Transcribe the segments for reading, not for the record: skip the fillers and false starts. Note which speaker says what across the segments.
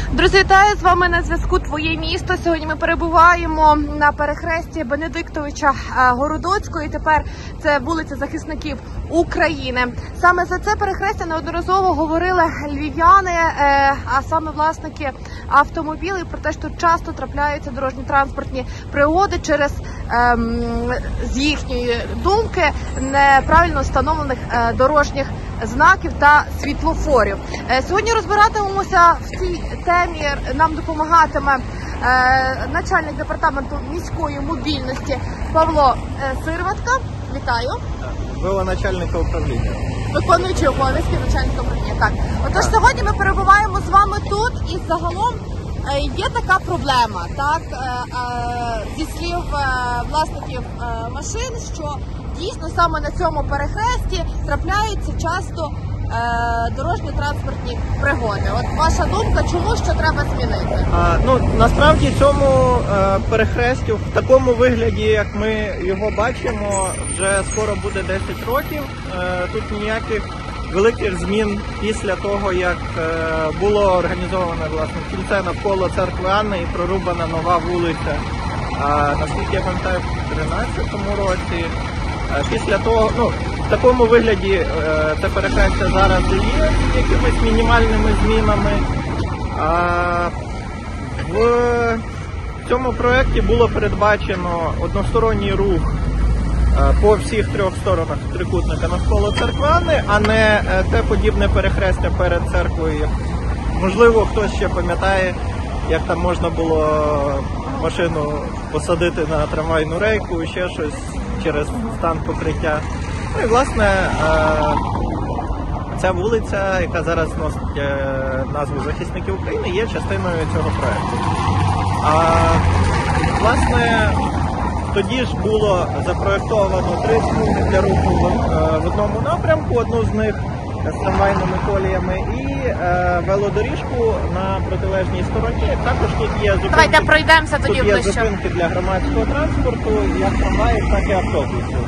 Speaker 1: Друзі, вітаю! З вами на зв'язку «Твоє місто». Сьогодні ми перебуваємо на перехресті Бенедиктовича Городоцького. І тепер це вулиця Захисників України. Саме за це перехрестя неодноразово говорили львів'яни, а саме власники автомобілів, про те, що тут часто трапляються дорожньо-транспортні пригоди через, з їхньої думки, неправильно встановлених дорожніх знаків та світлофорів. Сьогодні розбиратимемося в цій темі. Нам допомагатиме начальник департаменту міської мобільності Павло Сирватка. Вітаю.
Speaker 2: Ви начальника управління.
Speaker 1: Виконуючий обов'язки начальника управління. Так. Отож, сьогодні ми перебуваємо з вами тут, і загалом є така проблема, так, зі слів власників машин, що дійсно саме на цьому перехресті трапляються часто дорожньо-транспортні пригоди. От ваша думка, чому, що треба змінити?
Speaker 2: Насправді цьому перехрестю в такому вигляді, як ми його бачимо, вже скоро буде 10 років. Тут ніяких великих змін після того, як було організоване власне кільце навколо церкви Анни і прорубана нова вулиця, наскільки я пам'ятаю, в 2013 році. Після того, в такому вигляді це перехрестя зараз є якимись мінімальними змінами. В цьому проєкті було передбачено односторонній рух по всіх трьох сторонах трикутника навколо церкви Анни, а не те подібне перехрестя перед церквою. Можливо, хтось ще пам'ятає, як там можна було машину посадити на трамвайну рейку і ще щось через стан покриття. Ну і, власне, ця вулиця, яка зараз носить назву Захисників України, є частиною цього проєкту. Власне, тоді ж було запроєктовано 3 смуги для руху в одному напрямку, одну з них з трамвайними коліями, і велодоріжку на протилежній стороні. Також тут є зупинки,
Speaker 1: давайте пройдемося тоді ближче.
Speaker 2: Тут є зупинки для громадського транспорту, як трамваїв, так і автобусів.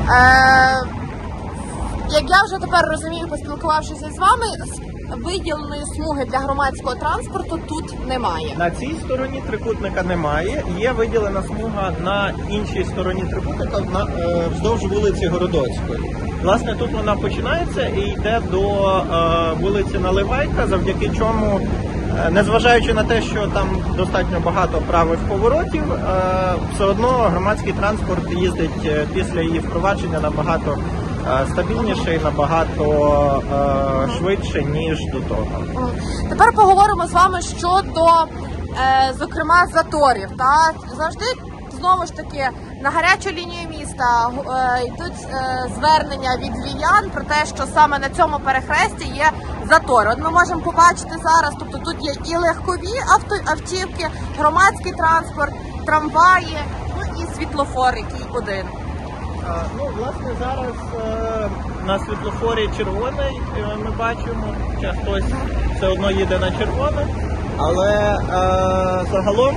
Speaker 1: Як я вже тепер розумію, поспілкувавшися з вами, виділеної смуги для громадського транспорту тут немає.
Speaker 2: На цій стороні трикутника немає. Є виділена смуга на іншій стороні трикутника вздовж вулиці Городоцької. Власне, тут вона починається і йде до вулиці Наливайка, завдяки чому, незважаючи на те, що там достатньо багато правих поворотів, все одно громадський транспорт їздить після її впровадження набагато стабільніше і набагато швидше, ніж до того.
Speaker 1: Тепер поговоримо з вами щодо, зокрема, заторів. Так? Завжди, знову ж таки, на гарячу лінію міста йдуть звернення від львів'ян про те, що саме на цьому перехресті є затори. От ми можемо побачити зараз, тобто тут є і легкові автівки, громадський транспорт, трамваї, і світлофор, який один.
Speaker 2: Власне, зараз на світлофорі червоний ми бачимо, хоча хтось все одно їде на червоне, але загалом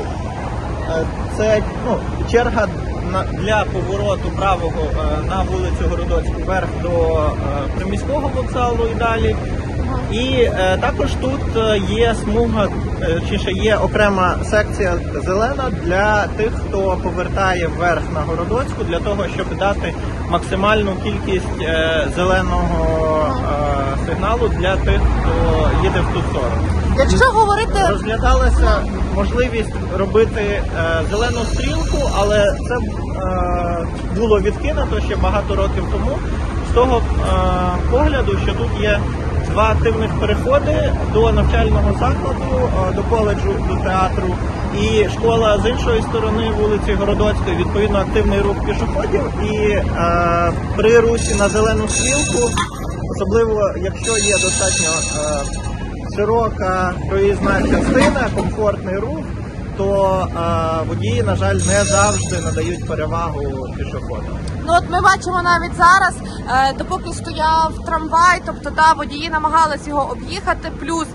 Speaker 2: це черга для повороту правого на вулицю Городоцьку вверх до приміського вокзалу і далі. І також тут є смуга, чи є окрема секція зелена для тих, хто повертає вверх на Городоцьку, для того, щоб дати максимальну кількість зеленого сигналу для тих, хто їде в ту сторону.
Speaker 1: Якщо говорити...
Speaker 2: Розглядалася можливість робити зелену стрілку, але це було відкинуто ще багато років тому, з того погляду, що тут є 2 активних переходи до навчального закладу, до коледжу, до театру, і школа з іншої сторони вулиці Городоцької, відповідно активний рух пішоходів, і при русі на зелену стрілку, особливо якщо є достатньо широка проїзна частина, комфортний рух, то водії, на жаль, не завжди надають перевагу пішоходам.
Speaker 1: От ми бачимо навіть зараз, допоки стояв трамвай, тобто водії намагались його об'їхати, плюс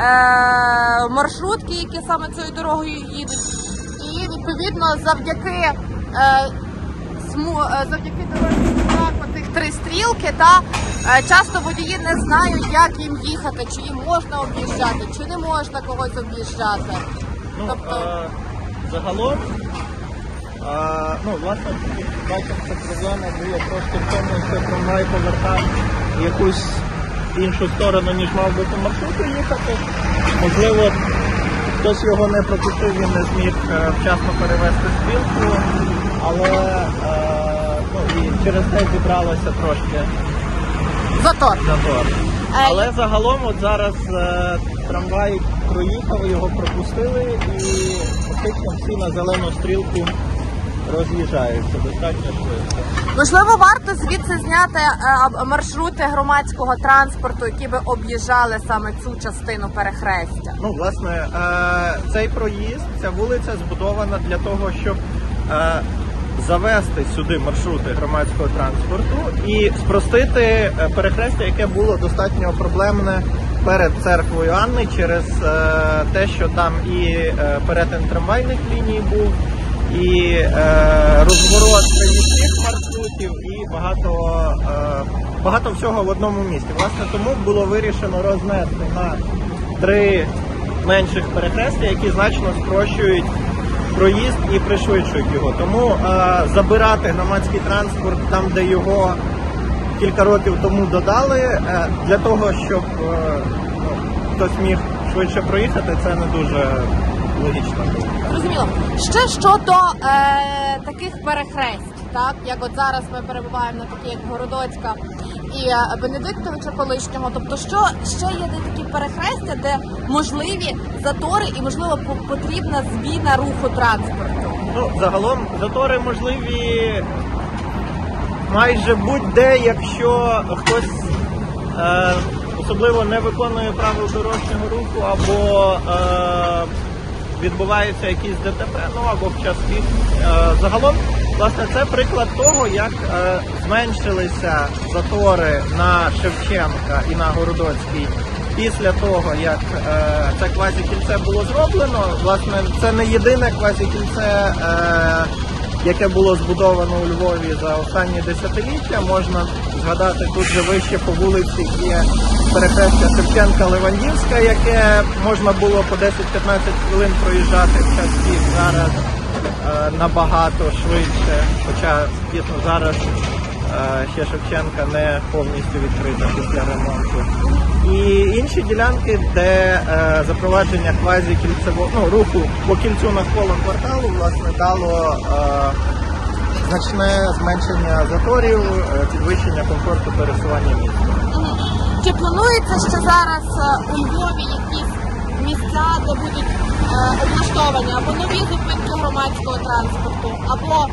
Speaker 1: маршрутки, які саме цією дорогою їдуть. І відповідно завдяки дорожнім знакам по тих 3 стрілки, та часто водії не знають, як їм їхати, чи їм можна об'їжджати, чи не можна когось об'їжджати.
Speaker 2: Ну,
Speaker 1: Тобто...
Speaker 2: загалом, власне, бачимо, що проблема була просто в тому, що трамвай повертав в якусь іншу сторону, ніж мав би по маршруту їхати. Можливо, хтось його не пропустив, він не зміг вчасно перевести стрілку, але і через це зібралося трошки
Speaker 1: Затор.
Speaker 2: Але загалом от зараз трамвай проїхав, його пропустили і фактично всі на зелену стрілку роз'їжджаються достатньо швидко.
Speaker 1: Можливо, варто звідси зняти маршрути громадського транспорту, які би об'їжджали саме цю частину перехрестя.
Speaker 2: Ну, власне, цей проїзд, ця вулиця збудована для того, щоб завести сюди маршрути громадського транспорту і спростити перехрестя, яке було достатньо проблемне перед церквою Анни через те, що там і перетин трамвайних ліній був, і розворот приміських маршрутів, і багато всього в одному місці. Власне, тому було вирішено рознести на 3 менших перехрестя, які значно спрощують проїзд і пришвидшують його. Тому забирати громадський транспорт там, де його кілька років тому додали, для того, щоб хтось міг швидше проїхати, це не дуже логічно.
Speaker 1: Зрозуміло. Ще щодо таких перехресть, так, як от зараз ми перебуваємо на такі, як Городоцька і Бенедиктовича колишнього, тобто що ще є такі перехрестя, де можливі затори і, можливо, потрібна зміна руху транспорту?
Speaker 2: Ну, загалом затори можливі майже будь-де, якщо хтось особливо не виконує правил дорожнього руху або відбуваються якісь ДТП, або в час пік. Загалом, власне, це приклад того, як зменшилися затори на Шевченка і на Городоцькій після того, як це квазікільце було зроблено. Власне, це не єдине квазікільце, яке було збудовано у Львові за останні десятиліття. Можна згадати, тут же вище по вулиці є перехрестя Шевченка-Левандівська, яке можна було по 10-15 хвилин проїжджати в час пік. Зараз набагато швидше, хоча зараз ще Шевченка не повністю відкрита після ремонту. І інші ділянки, де запровадження квазікільцевого руху по кільцю навколо кварталу, власне, дало значне зменшення заторів, підвищення комфорту пересування міста.
Speaker 1: Чи планується ще зараз у Львові якісь місця, де будуть облаштовані або нові зупинки громадського транспорту, або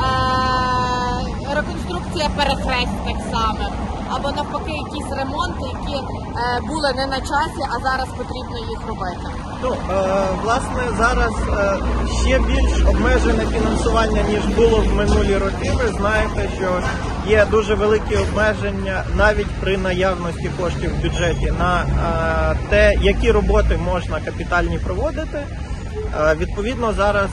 Speaker 1: реконструкція перехресть так само, або навпаки якісь ремонти, які були не на часі, а зараз потрібно їх робити?
Speaker 2: Ну, власне, зараз ще більш обмежене фінансування, ніж було в минулі роки. Ви знаєте, що є дуже великі обмеження навіть при наявності коштів в бюджеті на те, які роботи можна капітальні проводити. Відповідно, зараз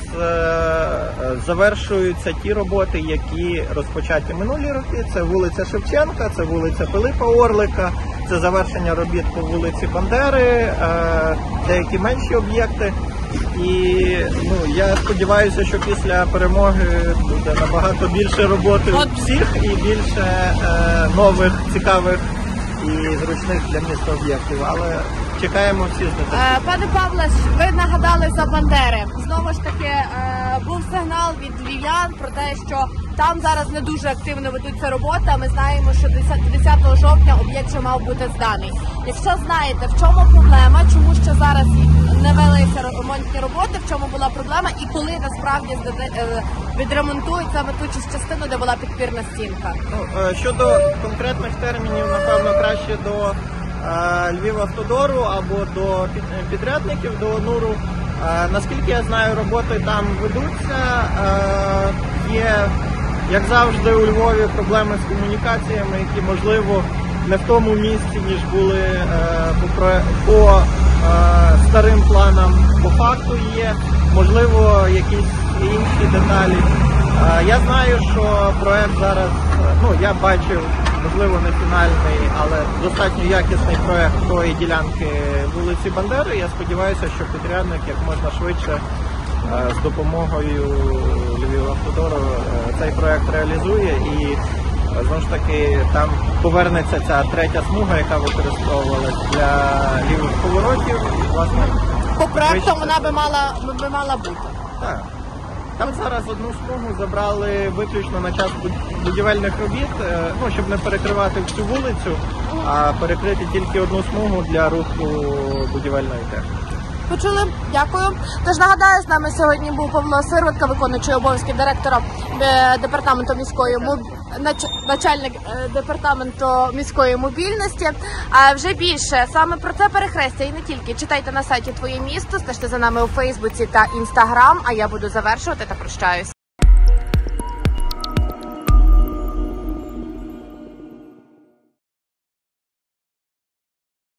Speaker 2: завершуються ті роботи, які розпочаті минулі роки. Це вулиця Шевченка, це вулиця Пилипа Орлика, це завершення робіт по вулиці Бандери, деякі менші об'єкти. І я сподіваюся, що після перемоги буде набагато більше роботи всіх і більше нових, цікавих і зручних для міста об'єктів. Але чекаємо всі з нетерпінням.
Speaker 1: Пане Павле, ви нагадали за Бандери. Знову ж таки, був сигнал від львів'ян про те, що там зараз не дуже активно ведуться роботи, а ми знаємо, що 10 жовтня об'єкт вже мав бути зданий. Якщо знаєте, в чому проблема, чому ще зараз не велися ремонтні роботи, в чому була проблема і коли насправді відремонтують саме ту частину, де була підпірна стінка?
Speaker 2: Щодо конкретних термінів, напевно, краще до Львівавтодору або до підрядників, до ОНУРу. Наскільки я знаю, роботи там ведуться. Є, як завжди, у Львові проблеми з комунікаціями, які, можливо, не в тому місці, ніж були по старим планам, по факту є. Можливо, якісь інші деталі. Я знаю, що проект зараз я бачив, можливо, не фінальний, але достатньо якісний проект тої ділянки вулиці Бандери. Я сподіваюся, що підрядник як можна швидше з допомогою Львівавтодору цей проект реалізує і знову ж таки там повернеться ця третя смуга, яка використовувалась для лівих поворотів. І, власне,
Speaker 1: По проекту вона би мала бути.
Speaker 2: так. Там зараз одну смугу забрали виключно на час будівельних робіт, щоб не перекривати всю вулицю, а перекрити тільки одну смугу для руху будівельної техніки.
Speaker 1: Почули? Дякую. Тож нагадаю, з нами сьогодні був Павло Сирватка, виконуючий обов'язки директора департаменту начальник департаменту міської мобільності. А вже більше саме про це перехрестя і не тільки читайте на сайті Твоє місто, стежте за нами у Фейсбуці та Інстаграм. А я буду завершувати та прощаюсь.